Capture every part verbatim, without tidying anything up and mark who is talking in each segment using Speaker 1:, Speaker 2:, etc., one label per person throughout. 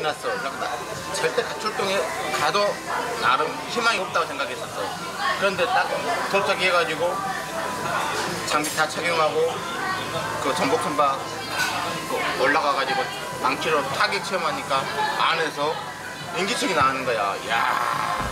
Speaker 1: 났어. 그러니까 나 절대 출동에 가도 나름 희망이 없다고 생각했었어. 그런데 딱 도착해가지고 장비 다 착용하고 그 전복 선박 올라가가지고 망치로 타격 체험하니까 안에서 인기척이 나는 거야. 야.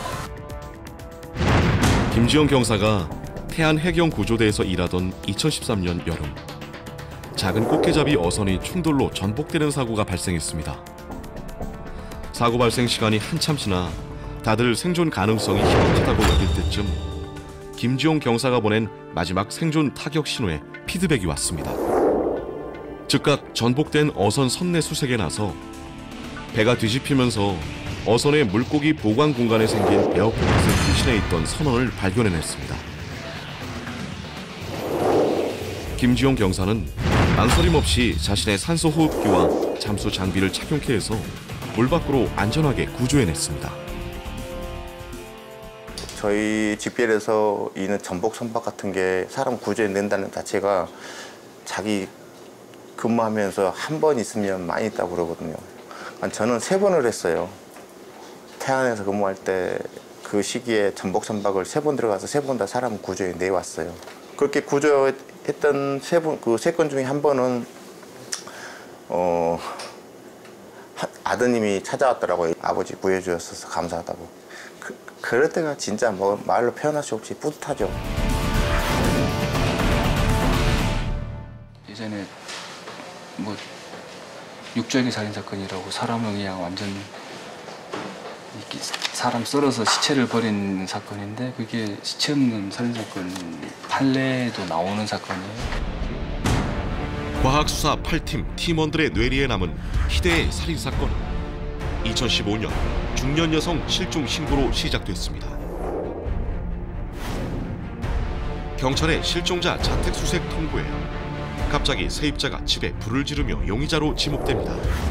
Speaker 2: 김지영 경사가 태안 해경구조대에서 일하던 이천십삼 년 여름, 작은 꽃게잡이 어선이 충돌로 전복되는 사고가 발생했습니다. 사고 발생 시간이 한참 지나 다들 생존 가능성이 희박하다고 여길 때쯤 김지용 경사가 보낸 마지막 생존 타격 신호에 피드백이 왔습니다. 즉각 전복된 어선 선내 수색에 나서 배가 뒤집히면서 어선의 물고기 보관 공간에 생긴 에어포켓을 부신해 있던 선원을 발견해냈습니다. 김지용 경사는 망설임 없이 자신의 산소 호흡기와 잠수 장비를 착용케 해서 물 밖으로 안전하게 구조해냈습니다.
Speaker 3: 저희 집결에서 있는 전복 선박 같은 게 사람 구조해낸다는 자체가 자기 근무하면서 한 번 있으면 많이 있다고 그러거든요. 저는 세 번을 했어요. 태안에서 근무할 때 그 시기에 전복 선박을 세 번 들어가서 세 번 다 사람 구조해 내왔어요. 그렇게 구조했던 세 번, 그 세 건 중에 한 번은 어, 아드님이 찾아왔더라고요. 아버지 구해주셨어서 감사하다고. 그, 그럴 때가 진짜 뭐 말로 표현할 수 없이 뿌듯하죠.
Speaker 4: 예전에 뭐 육절기 살인 사건이라고 사람을 그냥 완전 이렇게 사람 썰어서 시체를 버린 사건인데 그게 시체 없는 살인 사건 판례도 나오는 사건이에요.
Speaker 2: 과학수사 팔 팀 팀원들의 뇌리에 남은 희대의 살인 사건은 이천십오 년 중년 여성 실종 신고로 시작됐습니다. 경찰의 실종자 자택 수색 통보에 갑자기 세입자가 집에 불을 지르며 용의자로 지목됩니다.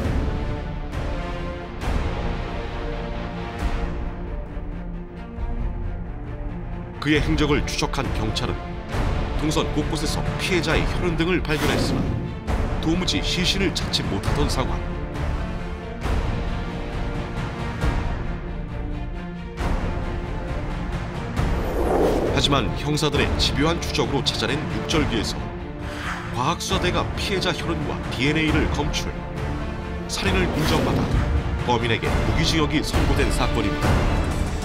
Speaker 2: 그의 행적을 추적한 경찰은 동선 곳곳에서 피해자의 혈흔 등을 발견했으나 도무지 시신을 찾지 못하던 상황. 하지만 형사들의 집요한 추적으로 찾아낸 육절기에서 과학수사대가 피해자 혈흔과 디엔에이를 검출, 살인을 인정받아 범인에게 무기징역이 선고된 사건입니다.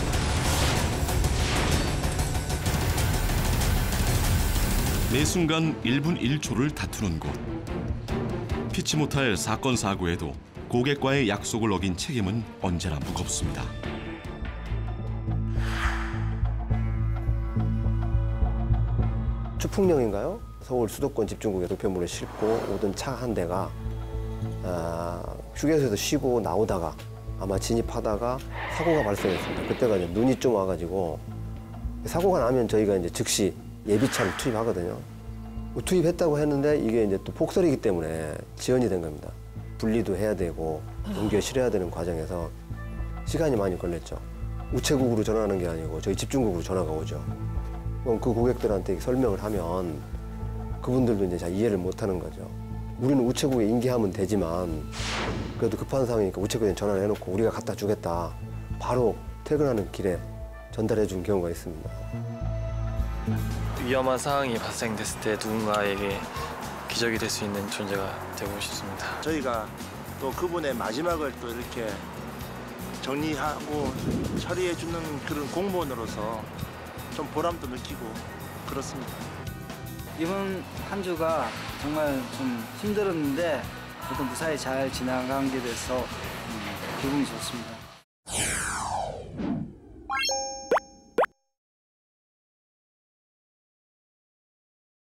Speaker 2: 매 순간 일 분 일 초를 다투는 곳. 피치 못할 사건 사고에도 고객과의 약속을 어긴 책임은 언제나 무겁습니다.
Speaker 5: 추풍령인가요? 서울 수도권 집중국에 도표물을 싣고 오던 차 한 대가 아, 휴게소에서 쉬고 나오다가 아마 진입하다가 사고가 발생했습니다. 그때가 이제 눈이 좀 와가지고 사고가 나면 저희가 이제 즉시 예비차를 투입하거든요. 투입했다고 했는데 이게 이제 또 폭설이기 때문에 지연이 된 겁니다. 분리도 해야 되고 옮겨 실어야 되는 과정에서 시간이 많이 걸렸죠. 우체국으로 전화하는 게 아니고 저희 집중국으로 전화가 오죠. 그럼 그 고객들한테 설명을 하면 그분들도 이제 잘 이해를 못 하는 거죠. 우리는 우체국에 인계하면 되지만 그래도 급한 상황이니까 우체국에 전화를 해놓고 우리가 갖다 주겠다. 바로 퇴근하는 길에 전달해 준 경우가 있습니다.
Speaker 6: 위험한 상황이 발생됐을 때 누군가에게 기적이 될 수 있는 존재가 되고 싶습니다.
Speaker 7: 저희가 또 그분의 마지막을 또 이렇게 정리하고 처리해주는 그런 공무원으로서 좀 보람도 느끼고 그렇습니다.
Speaker 8: 이번 한 주가 정말 좀 힘들었는데 그래도 무사히 잘 지나간 게 돼서 음, 기분이 좋습니다.